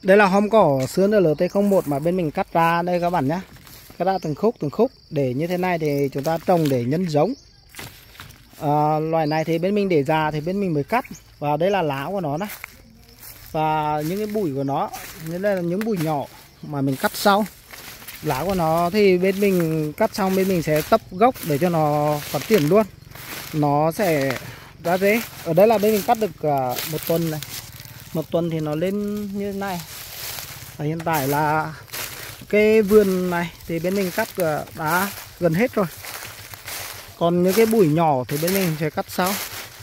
Đây là hóm cỏ sứa NLT01 mà bên mình cắt ra đây các bạn nhé. Cắt ra từng khúc để như thế này thì chúng ta trồng để nhân giống. Loài này thì bên mình để già thì bên mình mới cắt. Và đây là lá của nó này. Và những cái bụi của nó, đây là những bụi nhỏ mà mình cắt sau. Lá của nó thì bên mình cắt xong bên mình sẽ tấp gốc để cho nó phát triển luôn. Nó sẽ ra rễ. Ở đây là bên mình cắt được 1 tuần này. 1 tuần thì nó lên như thế này. Và hiện tại là cái vườn này thì bên mình cắt đã gần hết rồi. Còn những cái bụi nhỏ thì bên mình sẽ cắt sau.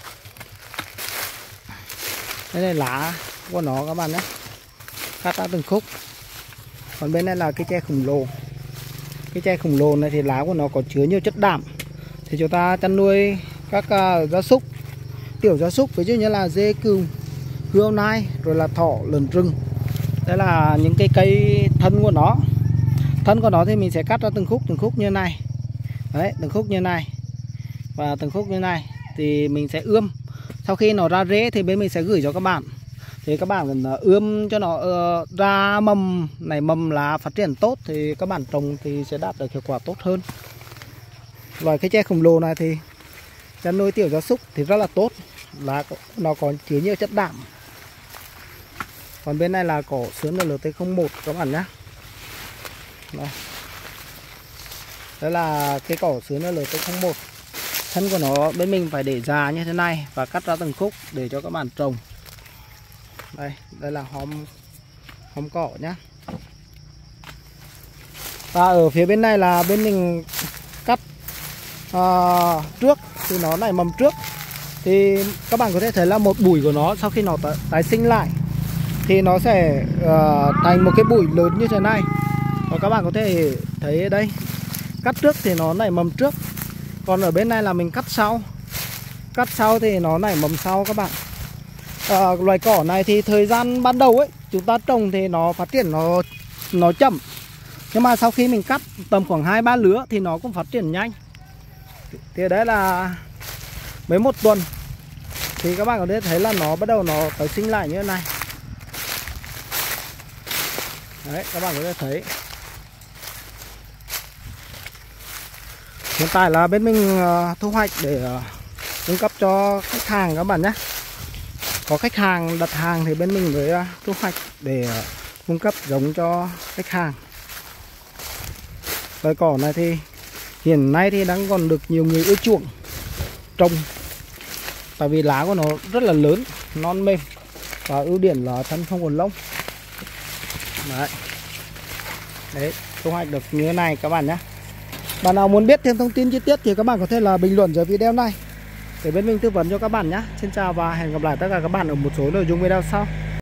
Đây là lá của nó các bạn nhé. Cắt ra từng khúc. Còn bên này là cái tre khổng lồ. Cái tre khổng lồ này thì lá của nó có chứa nhiều chất đạm. Thì chúng ta chăn nuôi các gia súc, tiểu gia súc, ví dụ như là dê, cừu, hươu nai, rồi là thỏ, lợn rừng. Đây là những cái cây thân của nó. Thân của nó thì mình sẽ cắt ra từng khúc như này. Đấy, từng khúc như này. Và từng khúc như này thì mình sẽ ươm. Sau khi nó ra rễ thì bên mình sẽ gửi cho các bạn. Thì các bạn cần ươm cho nó ra mầm, nảy mầm lá phát triển tốt thì các bạn trồng thì sẽ đạt được hiệu quả tốt hơn. Loài cây tre khổng lồ này thì chăn nuôi tiểu gia súc thì rất là tốt. Lá nó có chứa nhiều chất đạm. Còn bên này là cỏ sứa NLT01 các bạn nhé. Đây là cái cỏ sứa NLT01. Thân của nó bên mình phải để già như thế này và cắt ra từng khúc để cho các bạn trồng. Đây là hóm cỏ nhá. Và ở phía bên này là bên mình cắt trước thì nó nảy mầm trước. Thì các bạn có thể thấy là một bụi của nó sau khi nó tái sinh lại thì nó sẽ thành một cái bụi lớn như thế này. Và các bạn có thể thấy ở đây, cắt trước thì nó nảy mầm trước. Còn ở bên này là mình cắt sau. Cắt sau thì nó nảy mầm sau các bạn. Loài cỏ này thì thời gian ban đầu ấy chúng ta trồng thì nó phát triển nó chậm. Nhưng mà sau khi mình cắt tầm khoảng 2-3 lứa thì nó cũng phát triển nhanh. Thì đấy là mấy 1 tuần thì các bạn có thể thấy là nó bắt đầu nó tái sinh lại như thế này. Đấy, các bạn có thể thấy. Hiện tại là bên mình thu hoạch để cung cấp cho khách hàng các bạn nhé. Có khách hàng đặt hàng thì bên mình mới thu hoạch để cung cấp giống cho khách hàng. Loài cỏ này thì hiện nay thì đang còn được nhiều người ưa chuộng trồng. Tại vì lá của nó rất là lớn, non mềm. Và ưu điểm là thân không còn lông. Đấy, thu hoạch được như thế này các bạn nhé. Bạn nào muốn biết thêm thông tin chi tiết thì các bạn có thể là bình luận dưới video này để bên mình tư vấn cho các bạn nhé. Xin chào và hẹn gặp lại tất cả các bạn ở một số nội dung video sau.